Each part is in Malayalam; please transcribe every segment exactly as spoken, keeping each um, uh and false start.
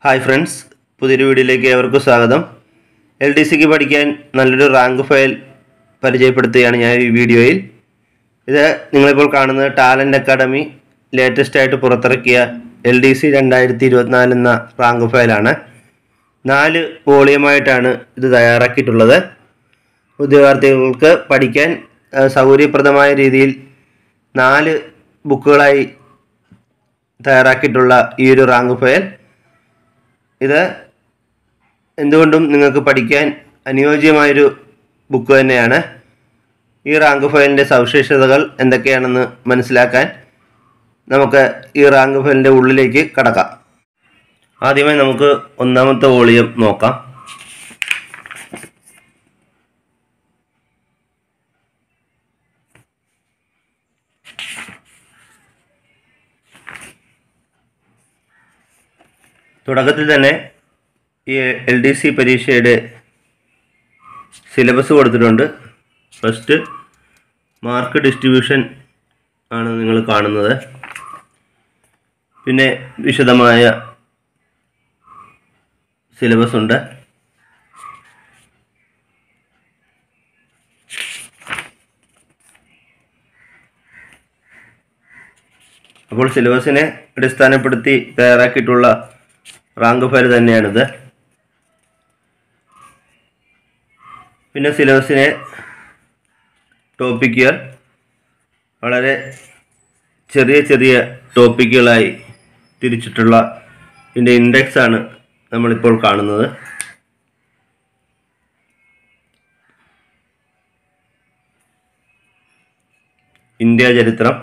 ഹായ് ഫ്രണ്ട്സ്, പുതിയൊരു വീഡിയോയിലേക്ക് ഏവർക്കും സ്വാഗതം. എൽ ഡി സിക്ക് പഠിക്കാൻ നല്ലൊരു റാങ്ക് ഫയൽ പരിചയപ്പെടുത്തുകയാണ് ഞാൻ ഈ വീഡിയോയിൽ. ഇത് നിങ്ങളിപ്പോൾ കാണുന്നത് ടാലൻറ്റ് അക്കാഡമി ലേറ്റസ്റ്റ് ആയിട്ട് പുറത്തിറക്കിയ എൽ ഡി സി രണ്ടായിരത്തി ഇരുപത്തിനാല് എന്ന റാങ്ക് ഫയലാണ്. നാല് വോളിയമായിട്ടാണ് ഇത് തയ്യാറാക്കിയിട്ടുള്ളത്. ഉദ്യോഗാർത്ഥികൾക്ക് പഠിക്കാൻ സൗകര്യപ്രദമായ രീതിയിൽ നാല് ബുക്കുകളായി തയ്യാറാക്കിയിട്ടുള്ള ഈ ഒരു റാങ്ക് ഫയൽ ഇത് എന്തുകൊണ്ടും നിങ്ങൾക്ക് പഠിക്കാൻ അനുയോജ്യമായൊരു ബുക്ക് തന്നെയാണ്. ഈ റാങ്ക് ഫയലിൻ്റെ സവിശേഷതകൾ എന്തൊക്കെയാണെന്ന് മനസ്സിലാക്കാൻ നമുക്ക് ഈ റാങ്ക് ഫയലിൻ്റെ ഉള്ളിലേക്ക് കടക്കാം. ആദ്യമായി നമുക്ക് ഒന്നാമത്തെ വോളിയം നോക്കാം. തുടക്കത്തിൽ തന്നെ ഈ എൽ ഡി സി പരീക്ഷയുടെ സിലബസ് കൊടുത്തിട്ടുണ്ട്. ഫസ്റ്റ് മാർക്ക് ഡിസ്ട്രിബ്യൂഷൻ ആണ് നിങ്ങൾ കാണുന്നത്. പിന്നെ വിശദമായ സിലബസ് ഉണ്ട്. അപ്പോൾ സിലബസിനെ അടിസ്ഥാനപ്പെടുത്തി തയ്യാറാക്കിയിട്ടുള്ള റാങ്ക് ഫയൽ തന്നെയാണിത്. പിന്നെ സിലബസിനെ ടോപ്പിക്കുകൾ വളരെ ചെറിയ ചെറിയ ടോപ്പിക്കുകളായി തിരിച്ചിട്ടുള്ള ഇതിൻ്റെ ഇൻഡെക്സ് ആണ് നമ്മളിപ്പോൾ കാണുന്നത്. ഇന്ത്യ ചരിത്രം,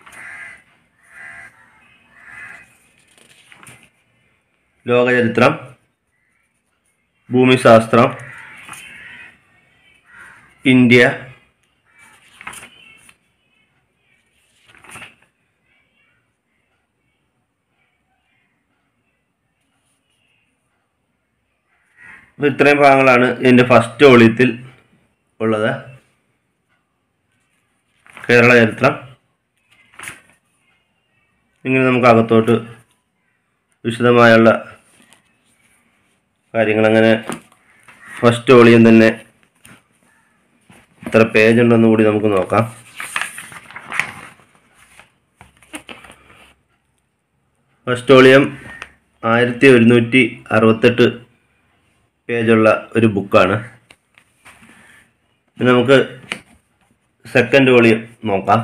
ലോകചരിത്രം, ഭൂമിശാസ്ത്രം, ഇന്ത്യ, അപ്പോൾ ഇത്രയും ഭാഗങ്ങളാണ് ഇതിൻ്റെ ഫസ്റ്റ് വോളിയത്തിൽ ഉള്ളത്. കേരള ചരിത്രം. ഇങ്ങനെ നമുക്ക് അകത്തോട്ട് വിശദമായുള്ള കാര്യങ്ങൾ അങ്ങനെ ഫസ്റ്റ് വോളിയം തന്നെ എത്ര പേജ് ഉണ്ടെന്ന് കൂടി നമുക്ക് നോക്കാം. ഫസ്റ്റ് വോളിയം ആയിരത്തി ഒരുന്നൂറ്റി അറുപത്തെട്ട് പേജുള്ള ഒരു ബുക്കാണ്. പിന്നെ നമുക്ക് സെക്കൻഡ് വോളിയം നോക്കാം.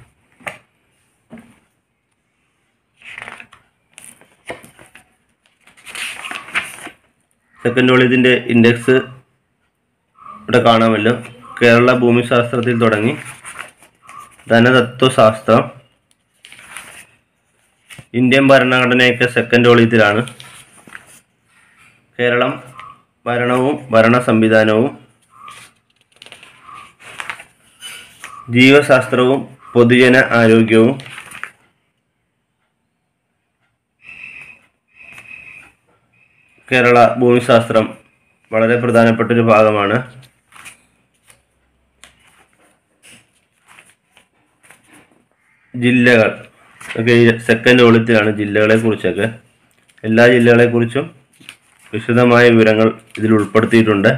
സെക്കൻഡ് വോളിയത്തിൻ്റെ ഇൻഡെക്സ് ഇവിടെ കാണാമല്ലോ. കേരള ഭൂമിശാസ്ത്രത്തിൽ തുടങ്ങി ധനതത്വശാസ്ത്രം, ഇന്ത്യൻ ഭരണഘടനയൊക്കെ സെക്കൻഡ് വോളിയത്തിലാണ്. കേരളം, ഭരണവും ഭരണ സംവിധാനവും, ജീവശാസ്ത്രവും പൊതുജന ആരോഗ്യവും, കേരള ഭൂമിശാസ്ത്രം വളരെ പ്രധാനപ്പെട്ടൊരു ഭാഗമാണ്. ജില്ലകൾ ഒക്കെ ഈ സെക്കൻഡ് വോളിയത്തിലാണ്. ജില്ലകളെ കുറിച്ചൊക്കെ എല്ലാ ജില്ലകളെക്കുറിച്ചും വിശദമായ വിവരങ്ങൾ ഇതിൽ ഉൾപ്പെടുത്തിയിട്ടുണ്ട്.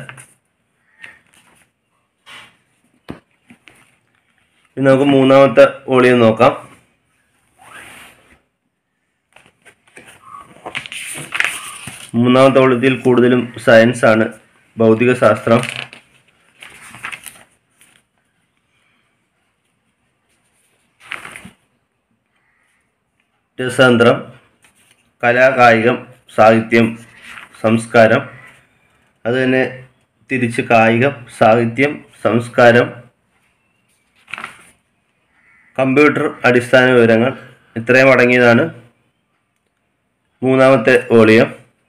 ഇനി നമുക്ക് മൂന്നാമത്തെ വോളിയം നോക്കാം. മൂന്നാമത്തെ വോളിയത്തിൽ കൂടുതലും സയൻസ് ആണ്. ഭൗതിക ശാസ്ത്രം, രസതന്ത്രം, കലാ കായികം, സാഹിത്യം, സംസ്കാരം, അതുതന്നെ തിരിച്ച് കായികം, സാഹിത്യം, സംസ്കാരം, കമ്പ്യൂട്ടർ അടിസ്ഥാന വിവരങ്ങൾ, ഇത്രയും അടങ്ങിയതാണ് മൂന്നാമത്തെ വോളിയം.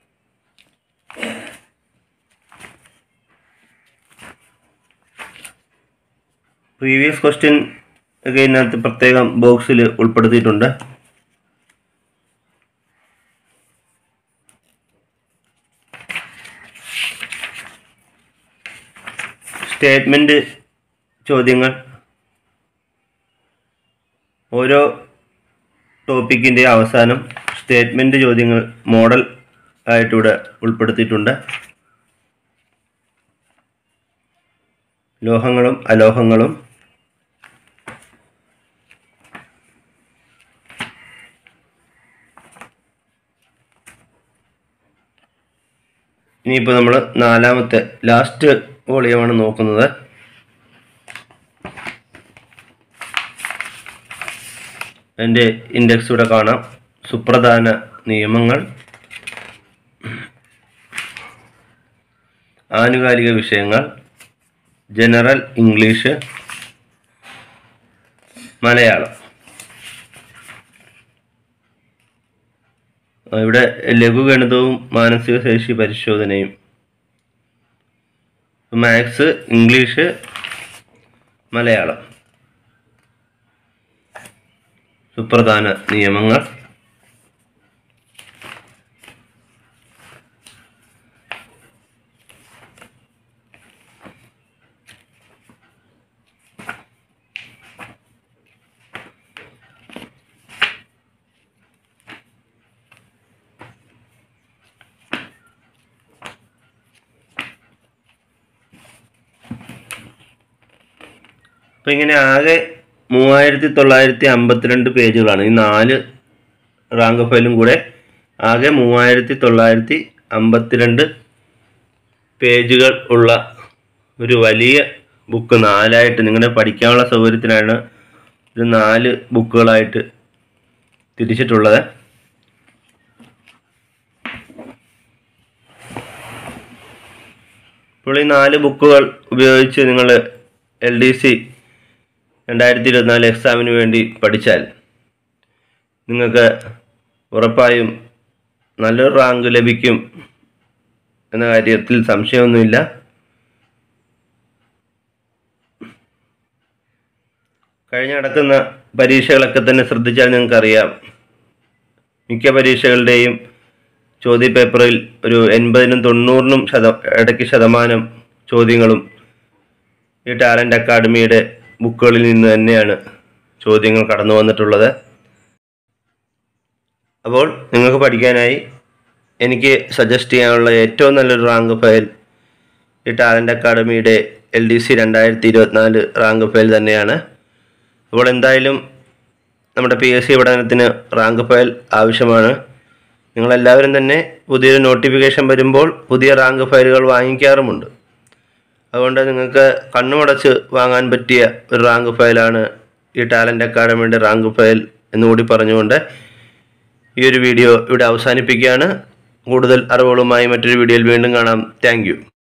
പ്രീവിയസ് ക്വസ്റ്റ്യൻ ഒക്കെ ഇതിനകത്ത് പ്രത്യേകം ബോക്സിൽ ഉൾപ്പെടുത്തിയിട്ടുണ്ട്. സ്റ്റേറ്റ്മെൻറ്റ് ചോദ്യങ്ങൾ ഓരോ ടോപ്പിക്കിൻ്റെ അവസാനം സ്റ്റേറ്റ്മെൻറ്റ് ചോദ്യങ്ങൾ മോഡൽ ആയിട്ടിവിടെ ഉൾപ്പെടുത്തിയിട്ടുണ്ട്. ലോഹങ്ങളും അലോഹങ്ങളും ഇനിയിപ്പോൾ നമ്മൾ നാലാമത്തെ ലാസ്റ്റ് വോളിയമാണ് നോക്കുന്നത്. അതിൻ്റെ ഇൻഡെക്സ് ഇവിടെ കാണാം. സുപ്രധാന നിയമങ്ങൾ, ആനുകാലിക വിഷയങ്ങൾ, ജനറൽ ഇംഗ്ലീഷ്, മലയാളം. ഇവിടെ ലഘുഗണിതവും മാനസിക ശേഷി പരിശോധനയും, മാത്സ്, ഇംഗ്ലീഷ്, മലയാളം, സുപ്രധാന നിയമങ്ങൾ, അപ്പം ഇങ്ങനെ ആകെ മൂവായിരത്തി തൊള്ളായിരത്തി അമ്പത്തിരണ്ട് പേജുകളാണ്. ഈ നാല് റാങ്ക് ഫയലും കൂടെ ആകെ മൂവായിരത്തി തൊള്ളായിരത്തി അമ്പത്തിരണ്ട് പേജുകൾ ഉള്ള ഒരു വലിയ ബുക്ക് നാലായിട്ട് നിങ്ങളുടെ പഠിക്കാനുള്ള സൗകര്യത്തിനാണ് ഇത് നാല് ബുക്കുകളായിട്ട് തിരിച്ചിട്ടുള്ളത്. ഇപ്പോൾ ഈ നാല് ബുക്കുകൾ ഉപയോഗിച്ച് നിങ്ങൾ എൽ ഡി സി രണ്ടായിരത്തി ഇരുപത്തിനാല് എക്സാമിന് വേണ്ടി പഠിച്ചാൽ നിങ്ങൾക്ക് ഉറപ്പായും നല്ലൊരു റാങ്ക് ലഭിക്കും എന്ന കാര്യത്തിൽ സംശയമൊന്നുമില്ല. കഴിഞ്ഞ നടക്കുന്ന പരീക്ഷകളൊക്കെ തന്നെ ശ്രദ്ധിച്ചാൽ നിങ്ങൾക്കറിയാം, മിക്ക പരീക്ഷകളുടെയും ചോദ്യപേപ്പറിൽ ഒരു എൺപതിനും തൊണ്ണൂറിനും ശത ഇടയ്ക്ക് ശതമാനം ചോദ്യങ്ങളും ഈ ടാലൻറ്റ് അക്കാഡമിയുടെ ബുക്കുകളിൽ നിന്ന് തന്നെയാണ് ചോദ്യങ്ങൾ കടന്നു വന്നിട്ടുള്ളത്. അപ്പോൾ നിങ്ങൾക്ക് പഠിക്കാനായി എനിക്ക് സജസ്റ്റ് ചെയ്യാനുള്ള ഏറ്റവും നല്ലൊരു റാങ്ക് ഫയൽ ഈ ടാലൻറ്റ് അക്കാഡമിയുടെ എൽ ഡി സി രണ്ടായിരത്തി ഇരുപത്തിനാല് റാങ്ക് ഫയൽ തന്നെയാണ്. അപ്പോൾ എന്തായാലും നമ്മുടെ പി എസ് സി പഠനത്തിന് റാങ്ക് ഫയൽ ആവശ്യമാണ്. നിങ്ങളെല്ലാവരും തന്നെ പുതിയൊരു നോട്ടിഫിക്കേഷൻ വരുമ്പോൾ പുതിയ റാങ്ക് ഫയലുകൾ വാങ്ങിക്കാറുമുണ്ട്. അതുകൊണ്ട് നിങ്ങൾക്ക് കണ്ണുമടച്ച് വാങ്ങാൻ പറ്റിയ ഒരു റാങ്ക് ഫയലാണ് ഈ ടാലൻറ്റ് അക്കാഡമിയുടെ റാങ്ക് ഫയൽ എന്നുകൂടി പറഞ്ഞുകൊണ്ട് ഈ ഒരു വീഡിയോ ഇവിടെ അവസാനിപ്പിക്കുകയാണ്. കൂടുതൽ അറിവുകളുമായി മറ്റൊരു വീഡിയോയിൽ വീണ്ടും കാണാം. Thank U.